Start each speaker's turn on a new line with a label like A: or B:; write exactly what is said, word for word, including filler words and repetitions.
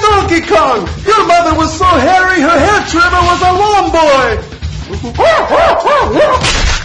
A: Donkey Kong! Your mother was so hairy her hair trimmer was a lawn boy!